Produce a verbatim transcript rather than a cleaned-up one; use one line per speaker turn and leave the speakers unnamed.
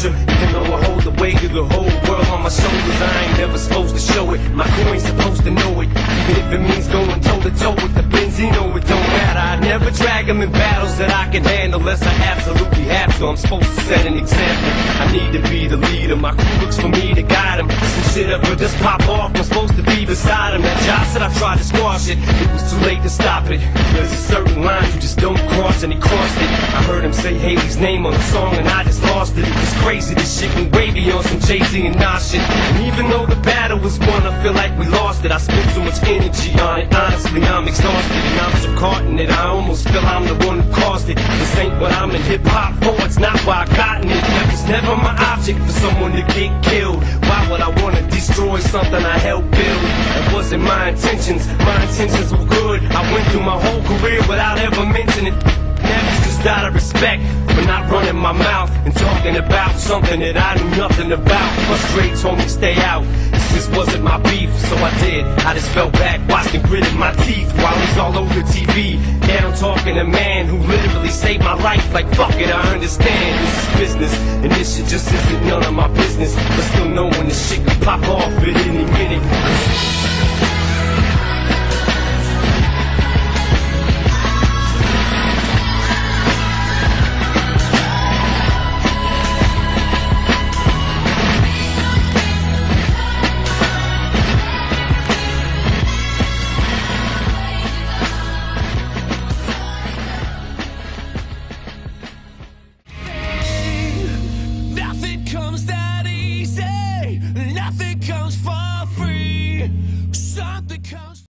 pressure, even though I hold the weight of the whole world on my shoulders. I ain't never supposed to show it, my crew ain't supposed to know it. Even if it means going toe to toe with the Benzino, it don't matter. I never drag them in battles that I can handle unless I absolutely have to. I'm supposed to set an example, I need to be the leader. My crew looks for me to guide them. Some shit up will just pop off, I'm supposed to be beside him. That Josh said I tried to squash it, it was too late to stop it. There's a certain line you just don't cross, and he crossed it. I heard him say Haley's name on the song and I just lost it. It was crazy, this shit went wavy on some Jay-Z and Nas shit. And even though the battle was won, I feel like we lost it. I spent so much energy on it, honestly I'm exhausted. And I'm so caught in it, I almost feel I'm the one who caused it. This ain't what I'm in hip-hop for, it's not why I gotten it. That was never my object for someone to get killed. Why would I wanna destroy something I helped build? That wasn't my intentions, my intentions were good. I went through my whole career without ever mentioning it. Never just out of respect for not running my mouth and talking about something that I knew nothing about. Frustrated told me stay out, this just wasn't my beef, so I did. I just fell back, watched and gritted my teeth while he's all over T V. Yeah, I'm talking to a man who literally saved my life. Like fuck it, I understand this is business, and this shit just isn't none of my business. But still know when this shit can pop off at any minute.
Comes down